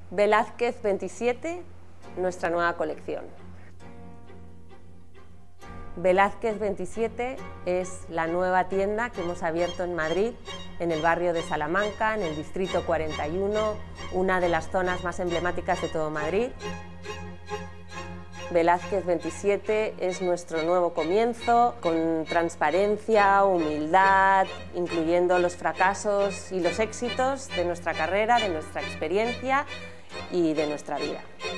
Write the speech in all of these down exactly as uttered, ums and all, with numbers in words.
Velázquez veintisiete, nuestra nueva colección. Velázquez veintisiete es la nueva tienda que hemos abierto en Madrid, en el barrio de Salamanca, en el distrito cuarenta y uno, una de las zonas más emblemáticas de todo Madrid. Velázquez veintisiete es nuestro nuevo comienzo, con transparencia, humildad, incluyendo los fracasos y los éxitos de nuestra carrera, de nuestra experiencia y de nuestra vida.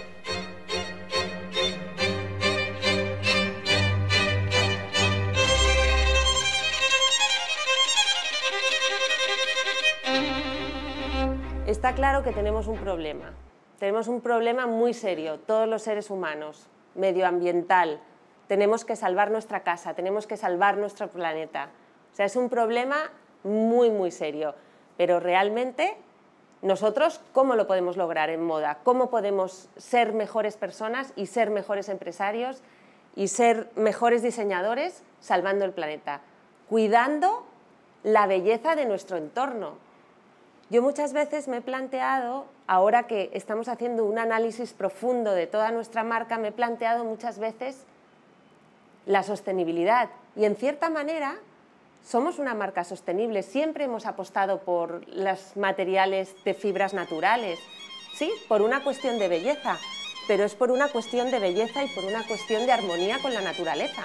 Está claro que tenemos un problema. Tenemos un problema muy serio, todos los seres humanos, medioambiental. Tenemos que salvar nuestra casa, tenemos que salvar nuestro planeta. O sea, es un problema muy, muy serio. Pero realmente, nosotros, ¿cómo lo podemos lograr en moda? ¿Cómo podemos ser mejores personas y ser mejores empresarios y ser mejores diseñadores salvando el planeta? Cuidando la belleza de nuestro entorno. Yo muchas veces me he planteado, ahora que estamos haciendo un análisis profundo de toda nuestra marca, me he planteado muchas veces la sostenibilidad. Y en cierta manera somos una marca sostenible, siempre hemos apostado por los materiales de fibras naturales, sí, por una cuestión de belleza, pero es por una cuestión de belleza y por una cuestión de armonía con la naturaleza.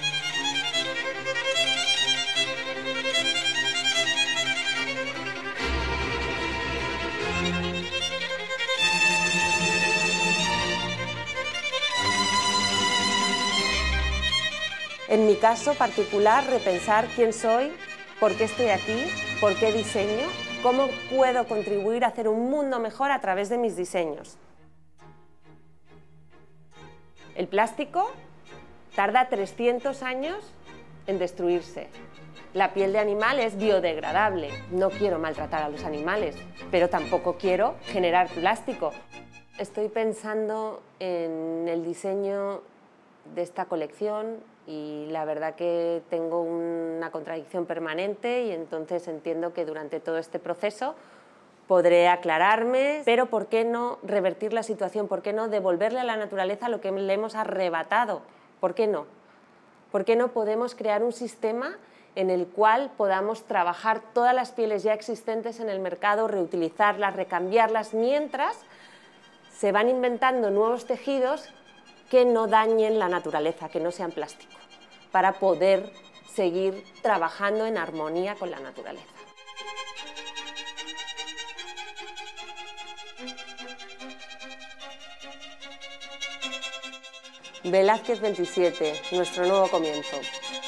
En mi caso particular, repensar quién soy, por qué estoy aquí, por qué diseño, cómo puedo contribuir a hacer un mundo mejor a través de mis diseños. El plástico tarda trescientos años en destruirse. La piel de animal es biodegradable. No quiero maltratar a los animales, pero tampoco quiero generar plástico. Estoy pensando en el diseño de esta colección y la verdad que tengo una contradicción permanente y entonces entiendo que durante todo este proceso podré aclararme, pero ¿por qué no revertir la situación? ¿Por qué no devolverle a la naturaleza lo que le hemos arrebatado? ¿Por qué no? ¿Por qué no podemos crear un sistema en el cual podamos trabajar todas las pieles ya existentes en el mercado, reutilizarlas, recambiarlas, mientras se van inventando nuevos tejidos que no dañen la naturaleza, que no sean plástico, para poder seguir trabajando en armonía con la naturaleza? Velázquez veintisiete, nuestro nuevo comienzo.